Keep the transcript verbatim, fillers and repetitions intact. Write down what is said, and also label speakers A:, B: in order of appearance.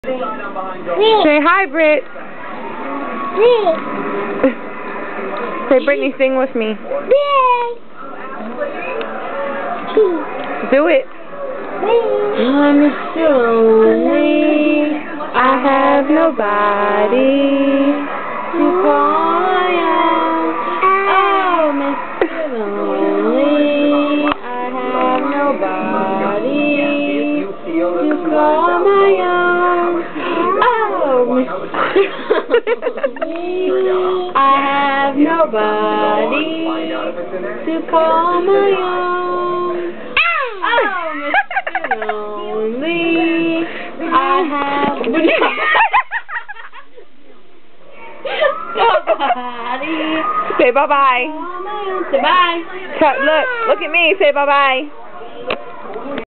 A: Say hi, Britt. Say, Brittany, sing with me. Do it. I'm so lonely. I have nobody to call my own. Oh, Mister Lonely. I have nobody to call my own. Oh, Mister Lonely. I have nobody to call my own. Oh, Mister Lonely. I have nobody. Say bye-bye. Say bye. Look, look at me. Say bye-bye.